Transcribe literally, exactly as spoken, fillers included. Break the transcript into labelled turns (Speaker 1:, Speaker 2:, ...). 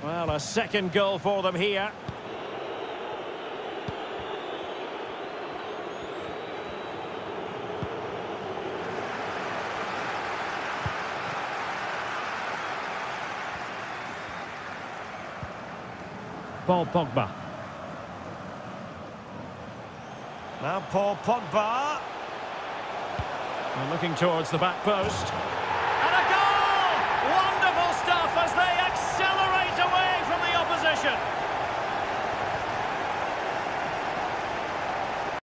Speaker 1: Well, a second goal for them here. Paul Pogba. Now Paul Pogba. And looking towards the back post. And a goal! Wonderful stuff as they accelerate away from the opposition.